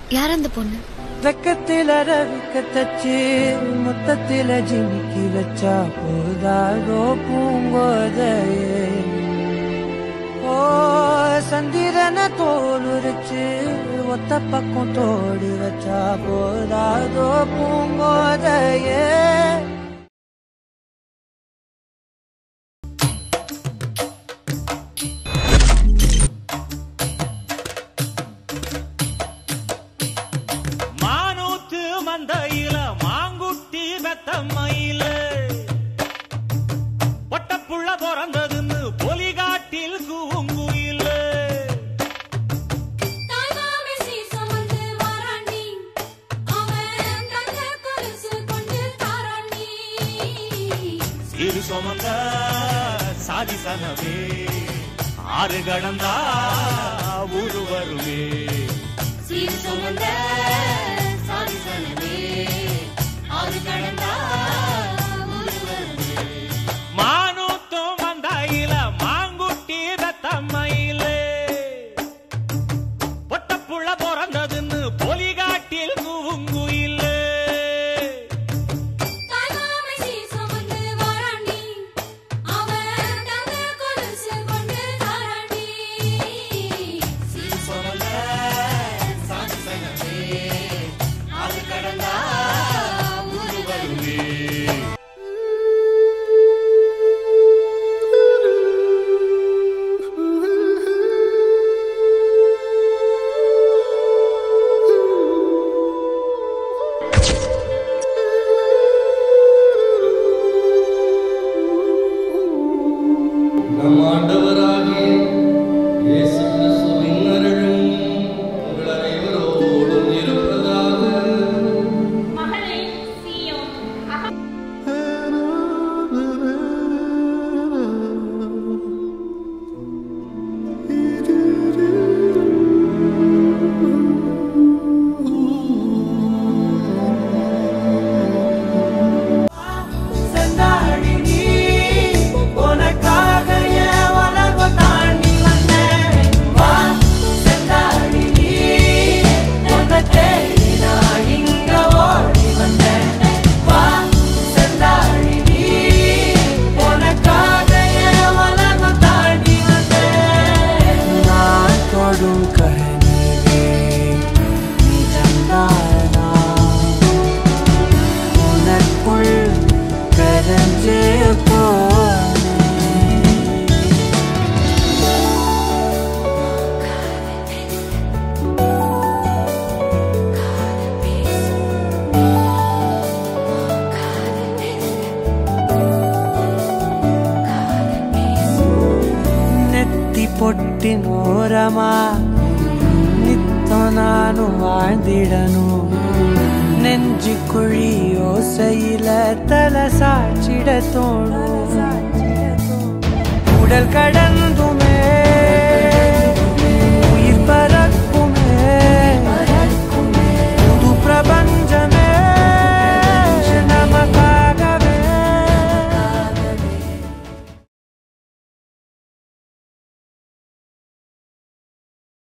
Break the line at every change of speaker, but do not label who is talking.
யார் அந்த பொண்ணு?
வெக்கத்தில ரவிக்க தச்சு மொத்தத்தில ஜிமிக்கி வச்சா போதாதோ பூங்கோதையே. ஓ சந்திரன தோலுரிச்சு ஒத்த பக்கம் தோடி வச்சா போதாதோ பூங்கோதையே.
மந்தையில மாங்குட்டி பெத்தம்மையில ஒட்டப்புள்ள பிறந்ததுன்னு பொலிகாட்டில் கூங்குயில சிறு சுமந்த சாதி சனவே ஆறு கடந்தா ஊரு வருவே. சிறு சுமந்த மானூத்தும் மந்தையில மாங்குட்டி பெத்தம்மையில பொட்டப்புள்ள பிறந்ததுன்னு பொலிகாட்டில் கூங்குயில
பொட்டினோரமா நித்தம் நானும் வாழ்ந்திடணும். நெஞ்சு குழி யோசையில தலை சாச்சிட தோணும். உடல் கட